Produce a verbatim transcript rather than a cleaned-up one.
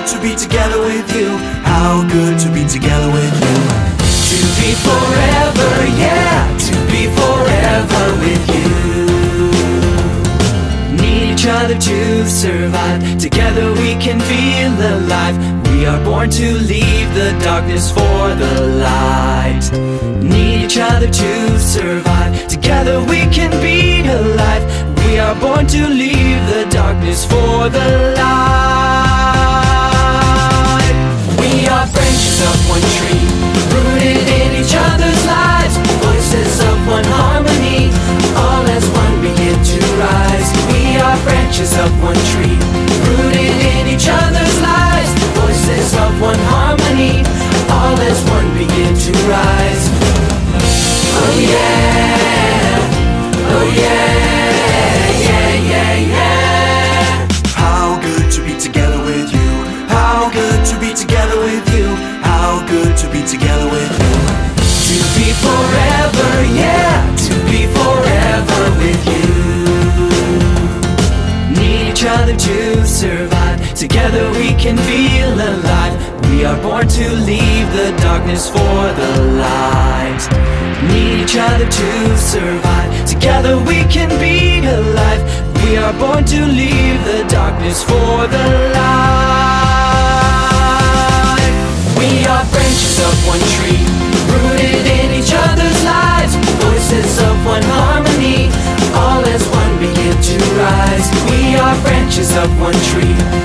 to be together with you. How good to be together with you. To be forever, yeah, to be forever with you. Need each other to survive. Together we can feel alive. We are born to leave the darkness for the light. Need each other to survive. Together we can be alive. We are born to leave the darkness for the light. We are branches of one tree, rooted in each other's lives. Voices of one harmony, all as one begin to rise. We are branches of one tree, rooted in each other's lives. Voices of one harmony, all as one begin to rise. Oh yeah, oh yeah, yeah, yeah, yeah. How good to be together with you. How good to be together with you. How good to be together with you. To be forever, yeah, to be forever with you. Need each other to survive. Together we can feel alive. We are born to leave the darkness for the light. Need each other to survive. Together we can be alive. We are born to leave the darkness for the light. We are branches of one tree, rooted in each other's lives. Voices of one harmony, all as one begin to rise. We are branches of one tree,